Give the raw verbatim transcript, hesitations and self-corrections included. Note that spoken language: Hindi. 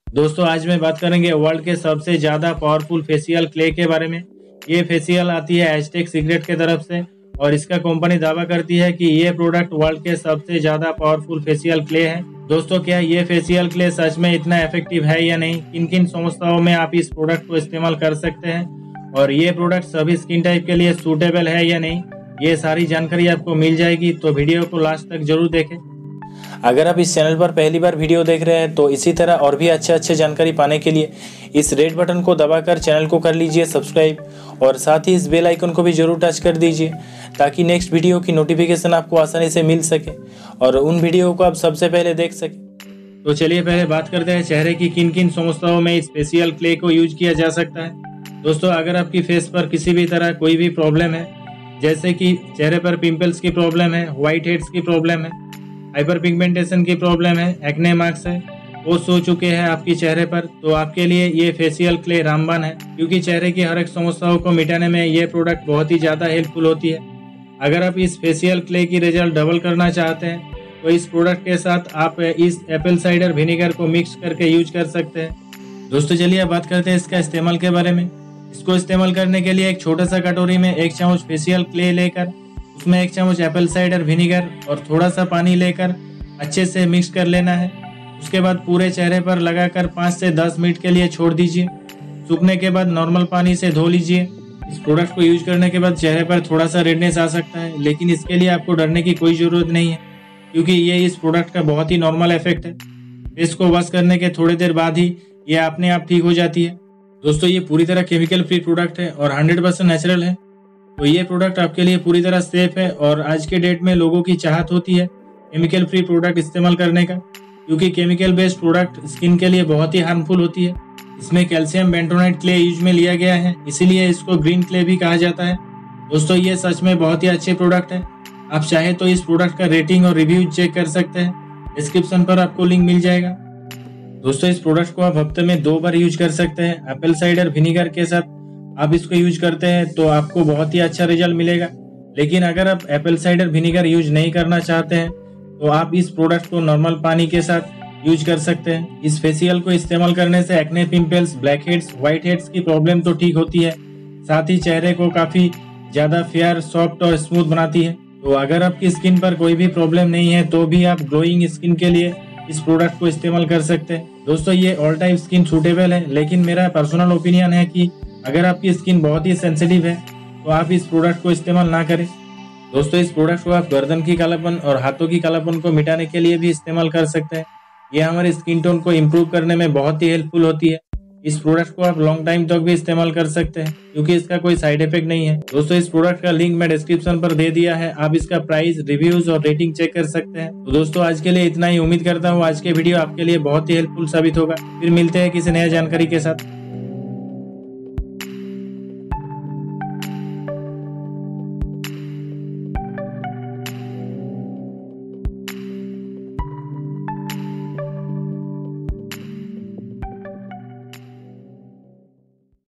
दोस्तों आज मैं बात करेंगे वर्ल्ड के सबसे ज़्यादा पावरफुल फेशियल क्ले के बारे में। ये फेशियल आती है एस्टेक सीक्रेट के तरफ से और इसका कंपनी दावा करती है कि ये प्रोडक्ट वर्ल्ड के सबसे ज़्यादा पावरफुल फेशियल क्ले है। दोस्तों क्या ये फेशियल क्ले सच में इतना इफेक्टिव है या नहीं, किन किन समस्याओं में आप इस प्रोडक्ट को इस्तेमाल कर सकते हैं और ये प्रोडक्ट सभी स्किन टाइप के लिए सूटेबल है या नहीं, ये सारी जानकारी आपको मिल जाएगी। तो वीडियो को लास्ट तक जरूर देखें। अगर आप इस चैनल पर पहली बार वीडियो देख रहे हैं तो इसी तरह और भी अच्छे अच्छे जानकारी पाने के लिए इस रेड बटन को दबाकर चैनल को कर लीजिए सब्सक्राइब और साथ ही इस बेल आइकन को भी जरूर टच कर दीजिए ताकि नेक्स्ट वीडियो की नोटिफिकेशन आपको आसानी से मिल सके और उन वीडियो को आप सबसे पहले देख सकें। तो चलिए पहले बात करते हैं चेहरे की किन किन समस्याओं में इस फेशियल क्ले को यूज किया जा सकता है। दोस्तों अगर आपकी फेस पर किसी भी तरह कोई भी प्रॉब्लम है, जैसे कि चेहरे पर पिंपल्स की प्रॉब्लम है, व्हाइट हेड्स की प्रॉब्लम है, हाइपर पिगमेंटेशन की प्रॉब्लम है, एक्ने मार्क्स है, वो सो चुके हैं आपके चेहरे पर, तो आपके लिए ये फेशियल क्ले रामबाण है क्योंकि चेहरे की हर एक समस्याओं को मिटाने में ये प्रोडक्ट बहुत ही ज़्यादा हेल्पफुल होती है। अगर आप इस फेशियल क्ले की रिजल्ट डबल करना चाहते हैं तो इस प्रोडक्ट के साथ आप इस एप्पल साइडर विनेगर को मिक्स करके यूज कर सकते हैं। दोस्तों चलिए अब बात करते हैं इसका इस्तेमाल के बारे में। इसको इस्तेमाल करने के लिए एक छोटा सा कटोरी में एक चम्मच फेशियल क्ले लेकर उसमें एक चम्मच एप्पल साइडर विनेगर और थोड़ा सा पानी लेकर अच्छे से मिक्स कर लेना है। उसके बाद पूरे चेहरे पर लगाकर पाँच से दस मिनट के लिए छोड़ दीजिए। सूखने के बाद नॉर्मल पानी से धो लीजिए। इस प्रोडक्ट को यूज करने के बाद चेहरे पर थोड़ा सा रेडनेस आ सकता है, लेकिन इसके लिए आपको डरने की कोई ज़रूरत नहीं है क्योंकि ये इस प्रोडक्ट का बहुत ही नॉर्मल इफेक्ट है। फेस को वॉश करने के थोड़ी देर बाद ही ये अपने आप ठीक हो जाती है। दोस्तों ये पूरी तरह केमिकल फ्री प्रोडक्ट है और हंड्रेड परसेंट नेचुरल है, तो ये प्रोडक्ट आपके लिए पूरी तरह सेफ है। और आज के डेट में लोगों की चाहत होती है केमिकल फ्री प्रोडक्ट इस्तेमाल करने का, क्योंकि केमिकल बेस्ड प्रोडक्ट स्किन के लिए बहुत ही हार्मफुल होती है। इसमें कैल्शियम बेंटोनाइट क्ले यूज में लिया गया है, इसीलिए इसको ग्रीन क्ले भी कहा जाता है। दोस्तों ये सच में बहुत ही अच्छे प्रोडक्ट है। आप चाहे तो इस प्रोडक्ट का रेटिंग और रिव्यू चेक कर सकते हैं, डिस्क्रिप्शन पर आपको लिंक मिल जाएगा। दोस्तों इस प्रोडक्ट को आप हफ्ते में दो बार यूज कर सकते हैं। एप्पल साइडर विनेगर के साथ आप इसको यूज करते हैं तो आपको बहुत ही अच्छा रिजल्ट मिलेगा, लेकिन अगर आप एप्पल साइडर विनेगर यूज नहीं करना चाहते हैं तो आप इस प्रोडक्ट को नॉर्मल पानी के साथ यूज कर सकते हैं। इस फेशियल को इस्तेमाल करने से acne, pimples, blackheads, white heads की प्रॉब्लम तो ठीक होती है, साथ ही चेहरे को काफी ज्यादा फेयर, सॉफ्ट और स्मूथ बनाती है। तो अगर आपकी स्किन पर कोई भी प्रॉब्लम नहीं है तो भी आप ग्लोइंग स्किन के लिए इस प्रोडक्ट को इस्तेमाल कर सकते हैं। दोस्तों ये ऑल टाइप स्किन सूटेबल है, लेकिन मेरा पर्सनल ओपिनियन है कि अगर आपकी स्किन बहुत ही सेंसिटिव है तो आप इस प्रोडक्ट को इस्तेमाल ना करें। दोस्तों इस प्रोडक्ट को आप गर्दन की कालापन और हाथों की कालापन को मिटाने के लिए भी इस्तेमाल कर सकते हैं। यह हमारे स्किन टोन को इम्प्रूव करने में बहुत ही हेल्पफुल होती है। इस प्रोडक्ट को आप लॉन्ग टाइम तक भी इस्तेमाल कर सकते हैं क्योंकि इसका कोई साइड इफेक्ट नहीं है। दोस्तों इस प्रोडक्ट का लिंक मैं डिस्क्रिप्शन पर दे दिया है, आप इसका प्राइस, रिव्यूज और रेटिंग चेक कर सकते हैं। तो दोस्तों आज के लिए इतना ही। उम्मीद करता हूँ आज के वीडियो आपके लिए बहुत ही हेल्पफुल साबित होगा। फिर मिलते हैं किसी नया जानकारी के साथ।